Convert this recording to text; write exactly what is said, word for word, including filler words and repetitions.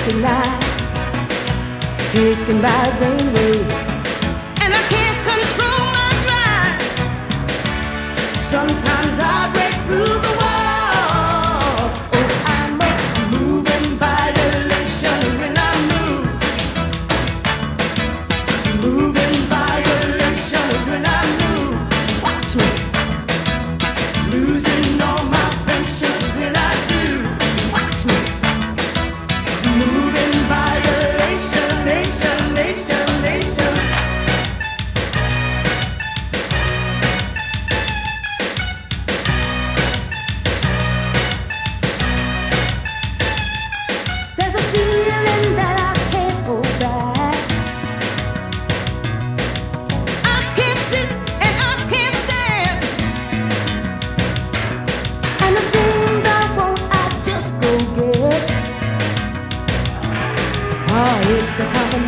recognized, taken by railway, and I can't control my drive. Sometimes I break through the wall. Oh, I'm a moving violation when I move. Moving violation when I move. Watch me. Losing all my patience when I do. Watch me. Moving violation, nation, nation, nation. There's a feeling that I can't hold back. I can't sit and I can't stand. And the things I want, I just go get. Oh, it's a combination